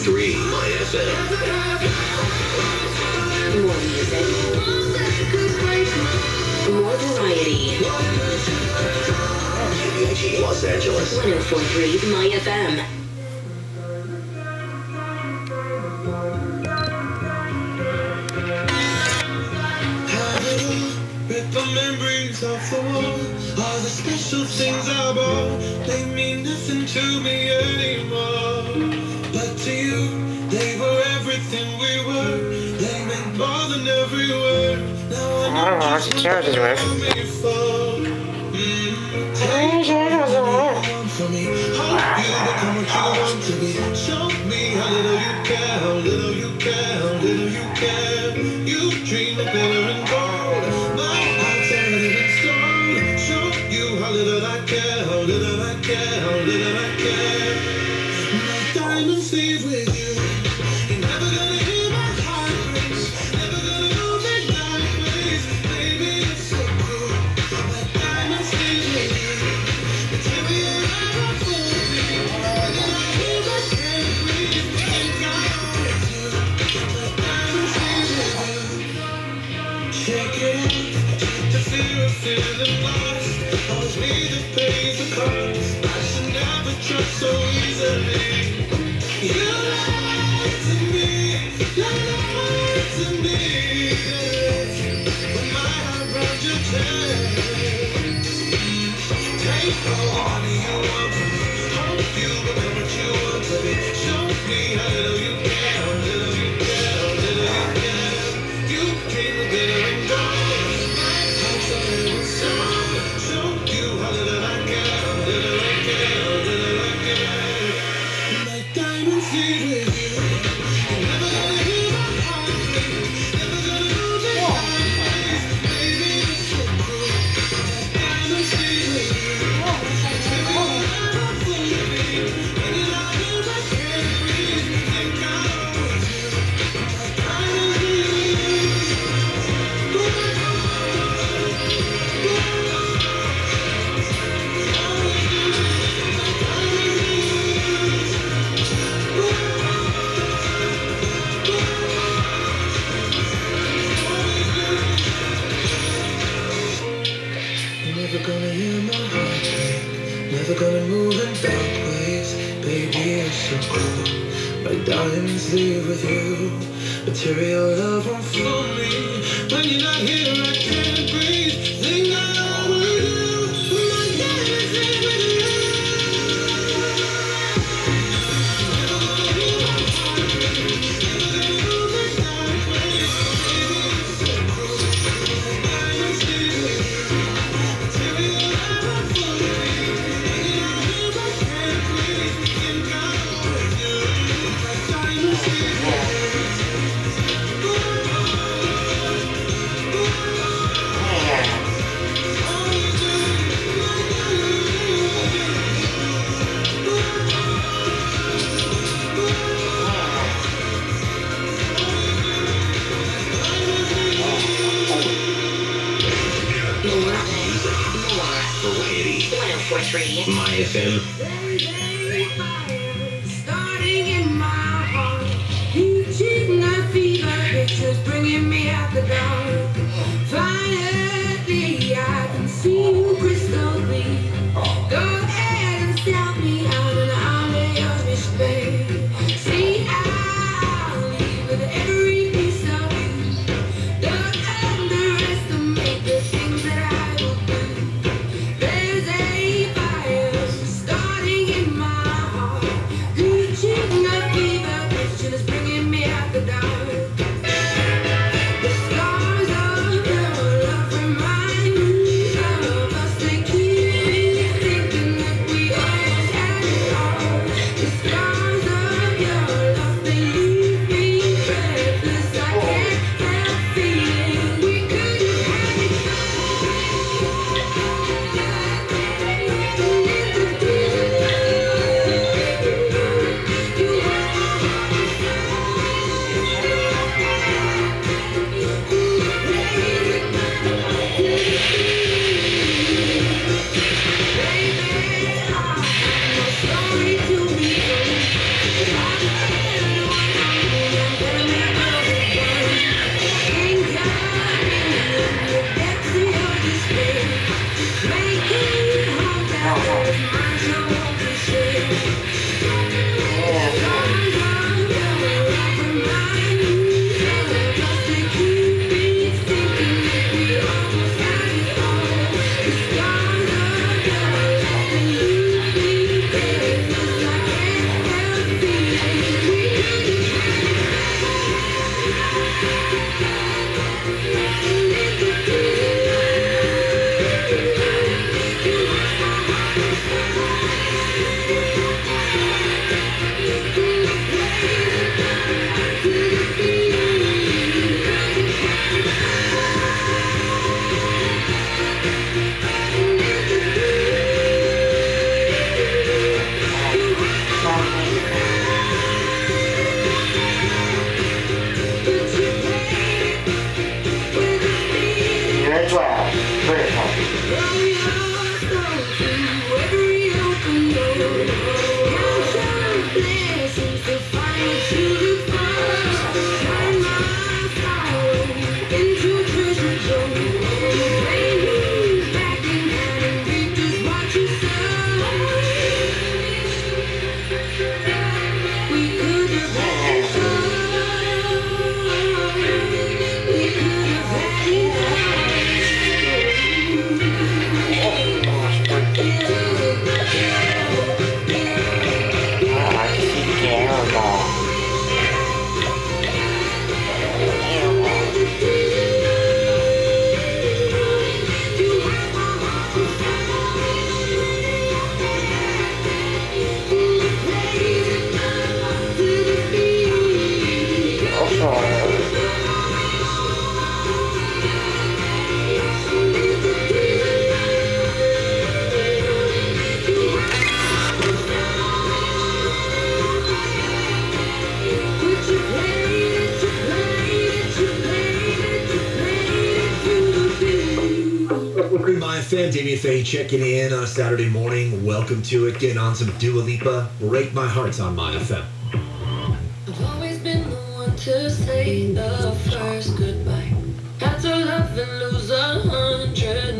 MyFM. More music. More variety. KBIG Los Angeles. 104.3 MyFM. The memories of the war, all the special things I bought, they mean nothing to me anymore. But to you, they were everything we were. They meant more than every word. Now I know just what you want me for. Take what you want from me. Hope you become what you want to be. Show me how little you care, how little you care, how little you care. You dream of glitter and gold. How little I care, how little I care, how little I care. My diamonds leave with you. You're never gonna hear my heart race. Never gonna know that night ways. Baby, it's so cool. My diamonds leave with you. The material never fooled me. When I hear my can't breathe, think I'm with you. My diamonds leave with you. Check it out. Check the fear of feeling lost. Always me that pays the cost. I should never trust so easily. You lied to me, lied to me. With my heart round your chest. Take all the money you want from me. Hope you become what you want to be. Show me how little you care, how little you care, how little you care. You dream of glitter and gold. My heart's a little strong. How little I care, how little I care, how little I care. My diamonds leave with you. You're never gonna hear my heart break. Never gonna know that night ways. Baby, it's so cool. My diamonds leave with you. Material never fooled me. When you lie here, I can't breathe. Think I'm with you. My diamonds leave with you. Never gonna hear my heart break. Never gonna move in dark ways. Baby, it's so cool. My diamonds leave with you. Material love won't fool me. When you're not here, I can't breathe. Think I'm with you. My diamonds leave with you. Never gonna hear my heart break. Never gonna move in dark ways. Baby, it's so cool. My diamonds leave with you. MyFM. Starting in my heart, reaching a fever, pictures bringing me out the dark. Finally, I can see you crystal clear. Go ahead and scout me out and I'll lay your fish bay. See, I'll leave with every piece of you. Don't underestimate the things that I will do. There's a fire starting in my Very well. Very happy. MyFM, DBFA checking in on a Saturday morning. Welcome to it. Getting on some Dua Lipa. Break My Hearts on MyFM. I've always been the one to say the first goodbye. Had to love and lose 100